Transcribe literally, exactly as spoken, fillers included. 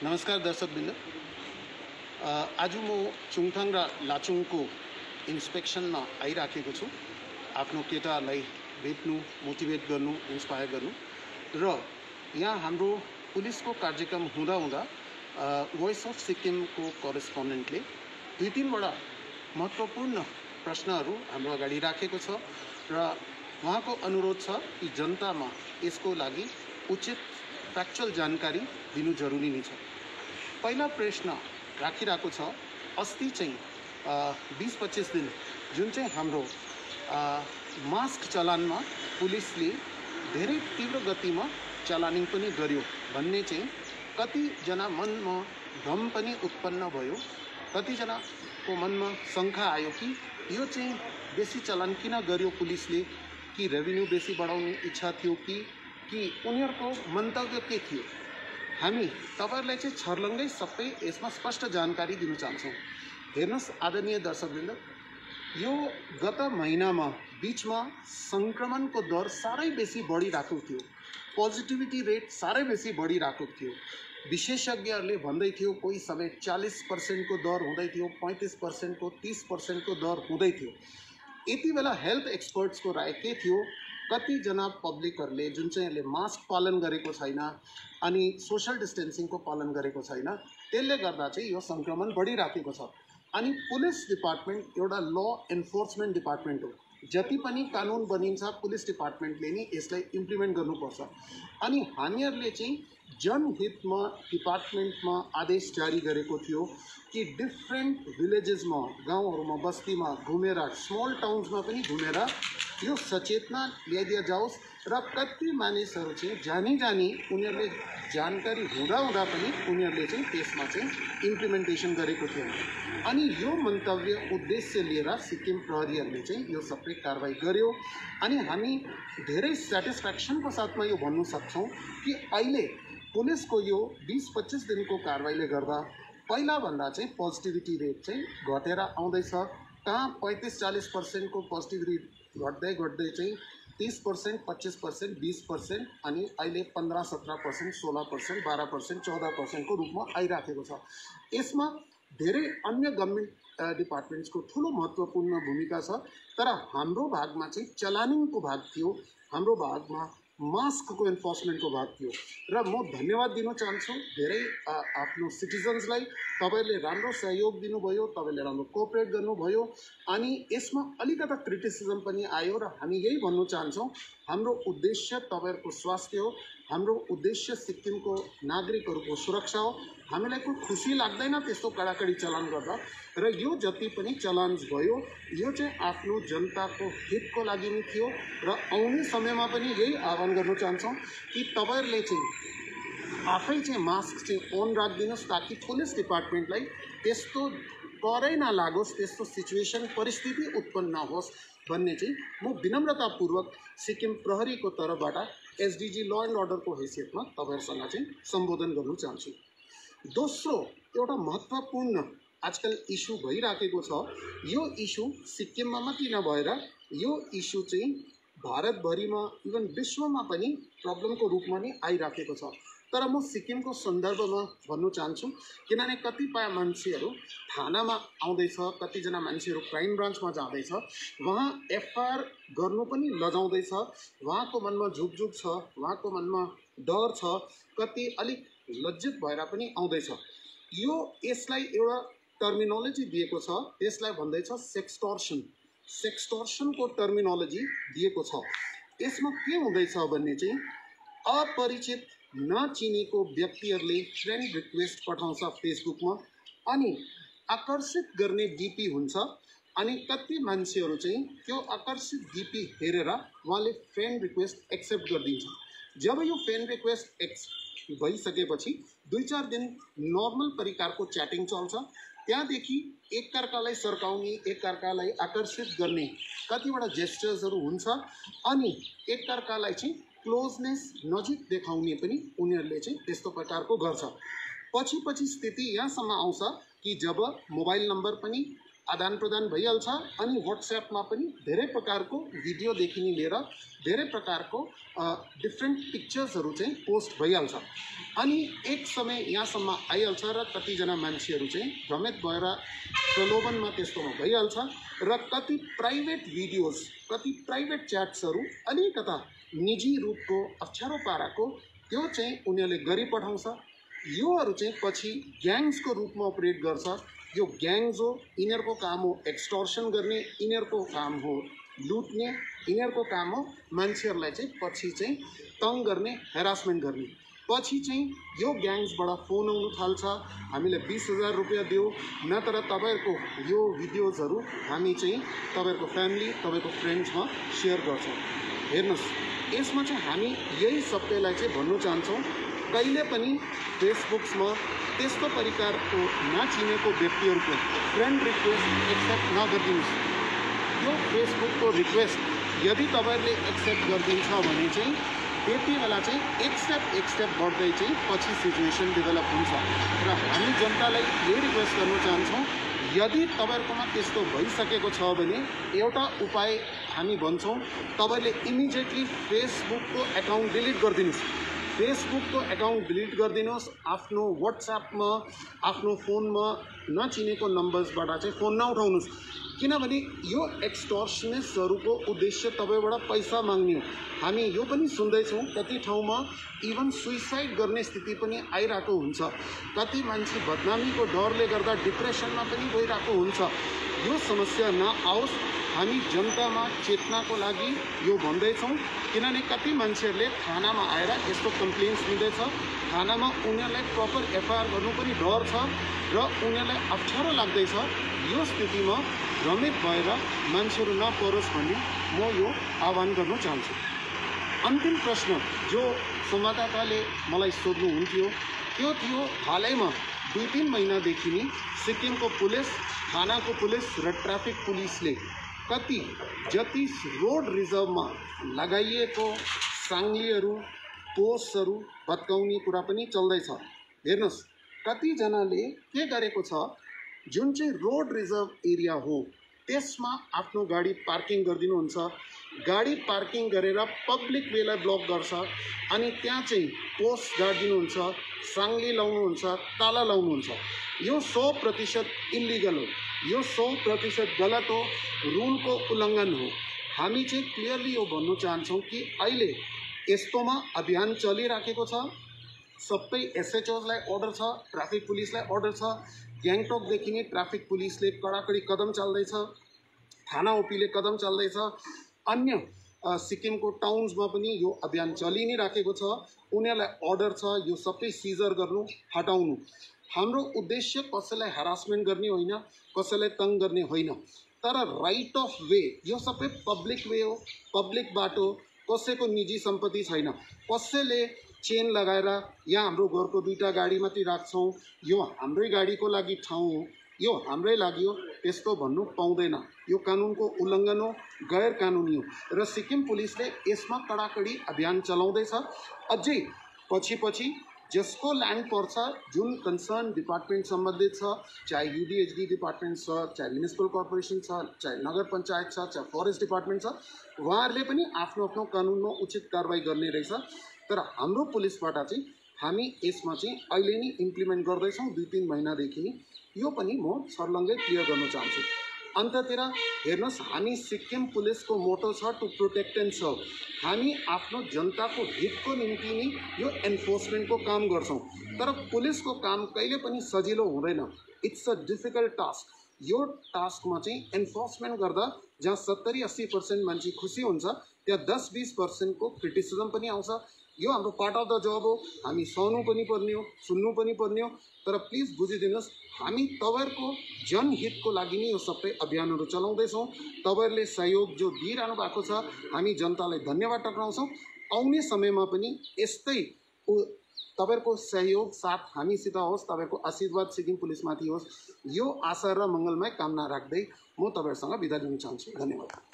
नमस्कार दर्शकवृन्द, आज म चुङथाङ र लाचुङको इन्स्पेक्सनमा आइराखेको छु आफ्नो केटालाई भेट्नु, मोटिभेट गर्नु, इन्स्पायर गर्नु र यहाँ हाम्रो पुलिसको कार्यक्रम हुँदा हुँदा भोइस अफ सिक्किमको करेस्पोन्डेन्टले दुई तीनवटा महत्त्वपूर्ण प्रश्नहरू हाम्रो अगाडि राखेको छ र उहाँको अनुरोध छ कि जनतामा यसको लागि उचित फ्याक्चुअल जानकारी दिनु जरुरी नै छ। पहिला प्रश्न राखिरहेको छ, अस्ति चाहिँ बीस पच्चीस दिन जुन चाहिँ हाम्रो मास्क चलानमा पुलिसले धेरै तीव्र गतिमा चलानिङ पनि गर्यो भन्ने चाहिँ कतिजना मनमा भ्रम पनि उत्पन्न भयो। कतिजनाको मनमा शङ्का आयो कि यो चाहिँ बेसी चलान किन गर्यो पुलिसले, कि रेभिन्यू बेसी बढाउने इच्छा थियो कि कि उनीहरूको मन्तव्य के थियो। हामी तपाईहरुलाई चाहिँ छर्लङ्गै सबै यसमा स्पष्ट जानकारी दिन चाहन्छौँ। हेर्नुस् आदरणीय दर्शकवृन्द, यो गत महिनामा बीचमा संक्रमणको दर साह्रै बेसी बढिरहेको थियो, पोजिटिभिटी रेट साह्रै बेसी बढिरहेको थियो। विशेषज्ञहरूले भन्दै थियो कोही समय चालीस पर्सेन्टको दर हुँदै थियो, पैंतीस पर्सेन्टको, तीस पर्सेन्टको दर हुँदै थियो। यति बेला हेल्थ एक्सपर्ट्सको राय के थियो, कतिजना पब्लिकहरूले जुन चाहिँ अहिले मास्क पालन गरेको छैन अनि सोशल डिस्टेन्सिङको पालन गरेको छैन, त्यसले गर्दा चाहिँ यो संक्रमण बढिराखेको छ। अनि पुलिस डिपार्टमेन्ट एउटा ल एन्फोर्समेन्ट डिपार्टमेन्ट हो, जति पनि कानुन बनिन्छ पुलिस डिपार्टमेन्टले नै यसलाई इम्प्लिमेन्ट गर्नुपर्छ। अनि हामीहरूले चाहिँ जनहितमा डिपार्टमेन्टमा आदेश जारी गरेको थियो कि डिफ्रेन्ट भिलेजेसमा, गाउँहरूमा, बस्तीमा घुमेर, स्मल टाउन्समा पनि घुमेर यो सचेतना ल्याइदिया जाओस् र कति मानिसहरू चाहिँ जानी जानी उनीहरूले जानकारी हुँदा हुँदा पनि उनीहरूले चाहिँ त्यसमा चाहिँ इम्प्लिमेन्टेसन गरेको थियो। अनि यो मन्तव्य उद्देश्य लिएर सिक्किम प्रहरीहरूले चाहिँ यो सबै कारबाही गर्यो। अनि हामी धेरै सेटिस्फ्याक्सनको साथमा यो भन्नु सक्छौँ कि अहिले पुलिसको यो बीस पच्चीस दिनको कारबाहीले गर्दा पहिलाभन्दा चाहिँ पोजिटिभिटी रेट चाहिँ घटेर आउँदैछ। कहाँ पैंतीस चालीस पर्सेन्टको पोजिटिभिटी घट्दै घट्दै चाहिँ तीस पर्सेंट, पच्चीस पर्सेंट, बीस पर्सेंट अनि अहिले पंद्रह सत्रह पर्सेंट, सोलह पर्सेंट, बारह पर्सेंट, चौदह पर्सेंट को रूप में आइराखेको छ। यसमा धेरै अन्य गभर्नमेन्ट डिपार्टमेन्ट्सको ठुलो महत्त्वपूर्ण भूमिका छ। तर हाम्रो भागमा चाहिँ चलानिङको भाग थियो, हाम्रो भागमा मास्कको एन्फोर्समेन्टको भाग थियो र म धन्यवाद दिन चाहन्छु धेरै आफ्नो सिटिजन्सलाई। तपाईले राम्रो सहयोग दिनुभयो, तपाईले राम्रो कोअपरेट गर्नुभयो। अनि यसमा अलिकता क्रिटिसिजम पनि आयो र हामी यही भन्नु चाहन्छौँ, हाम्रो उद्देश्य तपाईहरुको स्वास्थ्य हो, हाम्रो उद्देश्य सिक्किमको नागरिकहरूको सुरक्षा हो। हामीलाई कोही खुसी लाग्दैन त्यस्तो कडाकडी चलान गर्दा, र यो जति पनि चलान भयो यो चाहिँ आफ्नो जनताको हितको लागि नै थियो। र आउने समयमा पनि यही आह्वान गर्न चाहन्छौँ कि तपाईहरुले चाहिँ आफै चाहिँ मास्क चाहिँ अन राखिदिनुस् ताकि पुलिस डिपार्टमेन्टलाई त्यस्तो करै नलागोस्, त्यस्तो सिचुएसन परिस्थिति उत्पन्न नहोस् भन्ने चाहिँ म विनम्रतापूर्वक सिक्किम प्रहरीको तर्फबाट एसडीजी ल एन्ड अर्डरको हैसियतमा तपाईहरुसँग चाहिँ सम्बोधन गर्न चाहन्छु। दोस्रो एउटा महत्त्वपूर्ण आजकल इस्यु भइराखेको छ। यो इस्यु सिक्किममा मात्रै नभएर यो इस्यु चाहिँ भारतभरिमा इभन विश्वमा पनि प्रब्लमको रूपमा नै आइराखेको छ। तर म सिक्किमको सन्दर्भमा भन्नु चाहन्छु, किनभने कतिपय मान्छेहरू थानामा आउँदैछ, कतिजना मान्छेहरू क्राइम ब्रान्चमा जाँदैछ, वहाँ एफआइआर गर्नु पनि लजाउँदैछ, उहाँको मनमा झुकझुक छ, उहाँको मनमा डर छ, कति अलिक लज्जित भएर पनि आउँदैछ। यो यसलाई एउटा टर्मिनोलोजी दिएको छ, त्यसलाई भन्दैछ सेक्सटर्सन। सेक्सटर्सनको टर्मिनोलोजी दिएको छ। यसमा के हुँदैछ भन्ने चाहिँ अपरिचित नचिनेको व्यक्तिहरूले फ्रेन्ड रिक्वेस्ट पठाउँछ फेसबुकमा अनि आकर्षित गर्ने डीपी हुन्छ। अनि कति मान्छेहरू चाहिँ त्यो आकर्षित डीपी हेरेर उहाँले फ्रेन्ड रिक्वेस्ट एक्सेप्ट गरिदिन्छ। जब यो फ्रेन्ड रिक्वेस्ट एक्स भइसकेपछि दुई चार दिन नर्मल प्रकारको च्याटिङ चल्छ। त्यहाँदेखि एकअर्कालाई सर्काउने, एकअर्कालाई आकर्षित गर्ने कतिवटा जेस्चर्सहरू हुन्छ अनि एकअर्कालाई चाहिँ क्लोजनेस, नजिक देखाउने पनि उनीहरूले चाहिँ त्यस्तो प्रकारको गर्छ। पछि पछि स्थिति यहाँसम्म आउँछ कि जब मोबाइल नम्बर पनि आदान प्रदान भइहाल्छ अनि व्हाट्सएपमा पनि धेरै प्रकारको भिडियोदेखि लिएर धेरै प्रकारको डिफ्रेन्ट पिक्चर्सहरू चाहिँ पोस्ट भइहाल्छ अनि एक समय यहाँसम्म आइहाल्छ र कतिजना मान्छेहरू चाहिँ भ्रमित भएर प्रलोभनमा त्यस्तोमा भइहाल्छ र कति प्राइभेट भिडियोज कति प्राइभेट च्याट्सहरू अलिकता निजी रूपको अप्ठ्यारो पाराको त्यो चाहिँ उनीहरूले गरिपठाउँछ योहरू चाहिँ पछि ग्याङ्ग्सको रूपमा अपरेट गर्छ यो ग्याङ्ग्स हो यिनीहरूको काम हो एक्सटर्सन गर्ने यिनीहरूको काम हो लुट्ने यिनीहरूको काम हो मान्छेहरूलाई चाहिँ पछि चाहिँ तङ गर्ने हेरासमेन्ट गर्ने पछि चाहिँ यो ग्याङ्ग्सबाट फोन आउनु थाल्छ हामीलाई बीस हजार रुपियाँ दियो नत्र तपाईँहरूको यो भिडियोजहरू हामी चाहिँ तपाईँहरूको फ्यामिली तपाईँको फ्रेन्ड्समा सेयर गर्छौँ हेर्नुहोस् यसमा चाहिँ हामी यही सबैलाई चाहिँ भन्नु चाहन्छौँ कहिले पनि फेसबुक्समा त्यस्तो प्रकारको नचिनेको व्यक्तिहरूको फ्रेन्ड रिक्वेस्ट एक्सेप्ट नगरिदिनुहोस् यो फेसबुकको रिक्वेस्ट यदि तपाईँहरूले एक्सेप्ट गरिदिन्छ भने चाहिँ त्यति बेला चाहिँ एक स्टेप एक स्टेप बढ्दै चाहिँ पछि सिचुएसन डेभलप हुन्छ र हामी जनतालाई यही रिक्वेस्ट गर्न चाहन्छौँ यदि तपाईँहरूकोमा त्यस्तो भइसकेको छ भने एउटा उपाय हामी भन्छौँ तपाईँले इमिडिएटली फेसबुकको एकाउन्ट डिलिट गरिदिनुहोस् फेसबुकको एकाउन्ट डिलिट गरिदिनुहोस् आफ्नो व्हाट्सएपमा आफ्नो फोनमा नचिनेको नम्बर्सबाट चाहिँ फोन नउठाउनुहोस् किनभने यो एक्सटर्सनिस्टहरूको उद्देश्य तपाईँबाट पैसा माग्ने हो हामी यो पनि सुन्दैछौँ कति ठाउँमा इभन सुइसाइड गर्ने स्थिति पनि आइरहेको हुन्छ कति मान्छे बदनामीको डरले गर्दा डिप्रेसनमा पनि गइरहेको हुन्छ यो समस्या नआओस् हामी जनतामा चेतनाको लागि यो भन्दैछौँ किनभने कति मान्छेहरूले थानामा आएर यस्तो कम्प्लेन्स दिँदैछ थानामा उनीहरूलाई प्रपर एफआइआर गर्नु पनि डर छ र उनीहरूलाई अप्ठ्यारो लाग्दैछ यो स्थितिमा भ्रमित भएर मान्छेहरू नपरोस् भन्ने म यो आह्वान गर्न चाहन्छु अन्तिम प्रश्न जो संवाददाताले मलाई सोध्नुहुन्थ्यो त्यो थियो हालैमा दुई तिन महिनादेखि नै सिक्किमको पुलिस थानाको पुलिस र ट्राफिक पुलिसले कति जति रोड रिजर्भमा लगाइएको साङ्लीहरू पोस्टहरू भत्काउने कुरा पनि चल्दैछ हेर्नुहोस् कतिजनाले के गरेको छ जुन चाहिँ रोड रिजर्भ एरिया हो त्यसमा आफ्नो गाडी पार्किङ गरिदिनुहुन्छ गाडी पार्किङ गरेर पब्लिक वेलाई ब्लक गर्छ अनि त्यहाँ चाहिँ पोस्ट गाडिदिनुहुन्छ साङ्ली लाउनुहुन्छ ताला लाउनुहुन्छ यो सौ प्रतिशत इलिगल हो यो सौ प्रतिशत गलत हो रुलको उल्लङ्घन हो हामी चाहिँ क्लियरली यो भन्नु चाहन्छौँ कि अहिले यस्तोमा अभियान चलिराखेको छ सबै एसएचओलाई अर्डर छ ट्राफिक पुलिसलाई अर्डर छ ग्याङटोकदेखि नै ट्राफिक पुलिसले कडाकडी कदम चाल्दैछ थाना ओपीले कदम चाल्दैछ अन्य सिक्किमको टाउन्समा पनि यो अभियान चलि नै राखेको छ उनीहरूलाई अर्डर छ यो सबै सिजर गर्नु हटाउनु हाम्रो उद्देश्य कसैलाई हरासमेन्ट गर्ने होइन कसैलाई तङ गर्ने होइन तर राइट अफ वे यो सबै पब्लिक वे हो पब्लिक बाटो कसैको निजी सम्पत्ति छैन कसैले चेन लगाएर यहाँ हाम्रो घरको दुईटा गाडी मात्रै राख्छौँ यो हाम्रै गाडीको लागि ठाउँ हो यो हाम्रै लागि हो त्यस्तो भन्नु पाउँदैन यो कानुनको उल्लङ्घन हो गैर कानुनी हो र सिक्किम पुलिसले यसमा कडाकडी अभियान चलाउँदैछ अझै पछि पछि जसको ल्यान्ड पर्छ जुन कन्सर्न डिपार्टमेन्ट सम्बन्धित छ चाहे युडिएचडी डिपार्टमेन्ट छ चाहे म्युनिसिपल कर्पोरेसन छ चाहे नगर पञ्चायत छ चाहे फरेस्ट डिपार्टमेन्ट छ उहाँहरूले पनि आफ्नो आफ्नो कानुनमा उचित कारवाही गर्ने रहेछ तर हाम्रो पुलिसबाट चाहिँ हामी यसमा चाहिँ अहिले नै इम्प्लिमेन्ट गर्दैछौँ दुई तिन महिनादेखि नै यो पनि म छर्लङ्गै क्लियर गर्न चाहन्छु अन्ततिर हेर्नुहोस् हामी सिक्किम पुलिसको मोटो छ टु प्रोटेक्ट एन्ड सर्भ हामी आफ्नो जनताको हितको निम्ति नै यो एन्फोर्समेन्टको काम गर्छौँ तर पुलिसको काम कहिले पनि सजिलो हुँदैन इट्स अ डिफिकल्ट टास्क यो टास्कमा चाहिँ एन्फोर्समेन्ट गर्दा जहाँ सत्तरी अस्सी पर्सेन्ट मान्छे खुसी हुन्छ त्यहाँ दस बिस पर्सेन्टको क्रिटिसिजम पनि आउँछ यो हाम्रो पार्ट अफ द जब हो हामी सहनु पनि पर्ने हो सुन्नु पनि पर्ने हो तर प्लिज बुझिदिनुहोस् हामी तपाईँहरूको जनहितको लागि नै यो सबै अभियानहरू चलाउँदैछौँ तपाईँहरूले सहयोग जो दिइरहनु भएको छ हामी जनतालाई धन्यवाद टक्राउँछौँ आउने समयमा पनि यस्तै तपाईँहरूको सहयोग साथ हामीसित होस् तपाईँहरूको आशीर्वाद सिक्किम पुलिसमाथि होस् यो आशा र मङ्गलमय कामना राख्दै म तपाईँहरूसँग बिदा लिन चाहन्छु धन्यवाद।